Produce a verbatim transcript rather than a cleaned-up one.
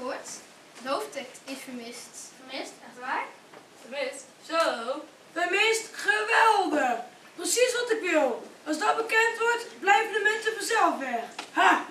wordt. De hoofdtekst is vermist. Vermist? Echt waar? Vermist? Zo. Vermist? Geweldig! Precies wat ik wil. Als dat bekend wordt, blijven de mensen vanzelf weg. Ha!